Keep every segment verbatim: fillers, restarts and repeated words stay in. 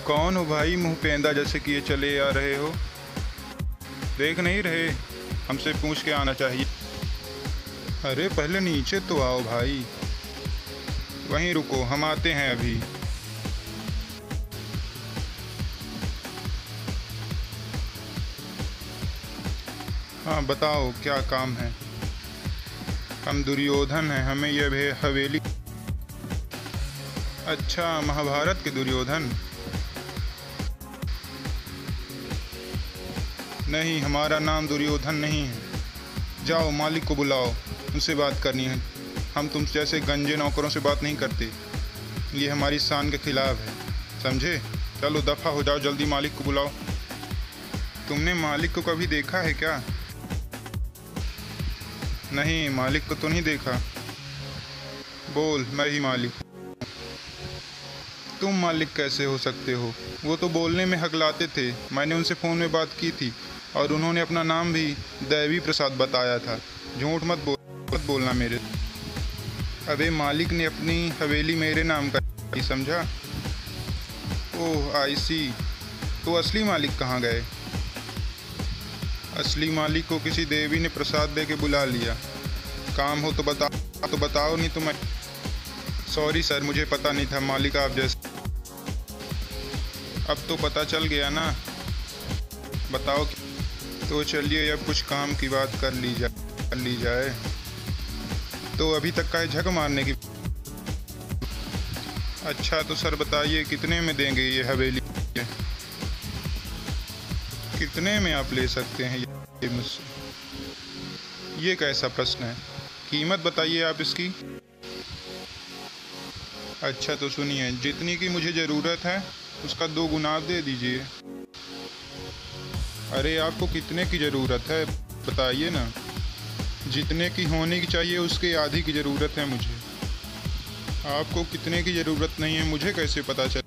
कौन हो भाई, मुंह पेंदा जैसे किए चले आ रहे हो? देख नहीं रहे? हमसे पूछ के आना चाहिए। अरे पहले नीचे तो आओ भाई। वहीं रुको, हम आते हैं अभी। हाँ बताओ, क्या काम है? हम दुर्योधन हैं, हमें यह हवेली। अच्छा, महाभारत के दुर्योधन? नहीं, हमारा नाम दुर्योधन नहीं है। जाओ मालिक को बुलाओ, उनसे बात करनी है। हम तुम जैसे गंजे नौकरों से बात नहीं करते, ये हमारी शान के खिलाफ है, समझे? चलो दफ़ा हो जाओ, जल्दी मालिक को बुलाओ। तुमने मालिक को कभी देखा है क्या? नहीं, मालिक को तो नहीं देखा। बोल, मैं ही मालिक। तुम मालिक कैसे हो सकते हो? वो तो बोलने में हकलाते थे। मैंने उनसे फ़ोन में बात की थी और उन्होंने अपना नाम भी दैवी प्रसाद बताया था। झूठ मत बोल मत बोलना मेरे। अबे मालिक ने अपनी हवेली मेरे नाम का, समझा? ओह आई सी। तो असली मालिक कहाँ गए? असली मालिक को किसी देवी ने प्रसाद दे के बुला लिया। काम हो तो बता तो बताओ, नहीं तो मैं। सॉरी सर, मुझे पता नहीं था मालिक आप जैसे। अब तो पता चल गया ना। बताओ। तो चलिए अब कुछ काम की बात कर ली जाए कर ली जाए तो अभी तक का है झक मारने की। अच्छा तो सर बताइए, कितने में देंगे ये हवेली? कितने में आप ले सकते हैं ये मुझसे? ये कैसा प्रश्न है? कीमत बताइए आप इसकी। अच्छा तो सुनिए, जितनी की मुझे ज़रूरत है उसका दो गुना दे दीजिए। अरे आपको कितने की ज़रूरत है बताइए ना। जितने की होने की चाहिए उसके आधी की ज़रूरत है मुझे। आपको कितने की ज़रूरत नहीं है मुझे कैसे पता चले?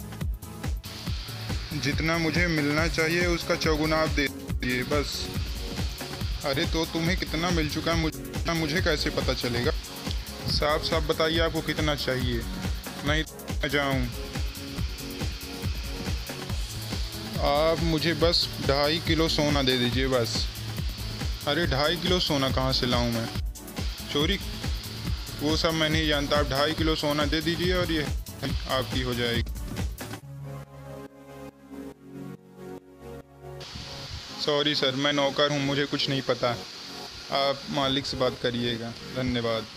जितना मुझे मिलना चाहिए उसका चौगुना आप दे दीजिए बस। अरे तो तुम्हें कितना मिल चुका है मुझे मुझे कैसे पता चलेगा? साफ साफ बताइए आपको कितना चाहिए, नहीं मैं जाऊँ। आप मुझे बस ढाई किलो सोना दे दीजिए बस। अरे ढाई किलो सोना कहाँ से लाऊं मैं? चोरी वो सब मैं नहीं जानता। आप ढाई किलो सोना दे दीजिए और ये आपकी हो जाएगी। सॉरी सर, मैं नौकर हूँ, मुझे कुछ नहीं पता। आप मालिक से बात करिएगा। धन्यवाद।